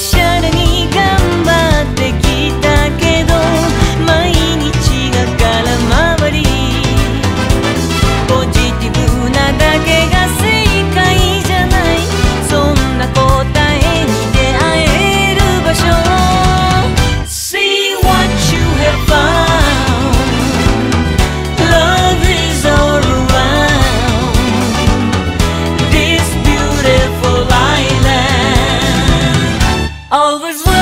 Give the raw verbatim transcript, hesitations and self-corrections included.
しゃれに頑張ってきたけど毎日が空回り。ポジティブなだけが正解じゃない。そんな答えに出会える場所。 See what you have found. Love is all around this beautiful island. Always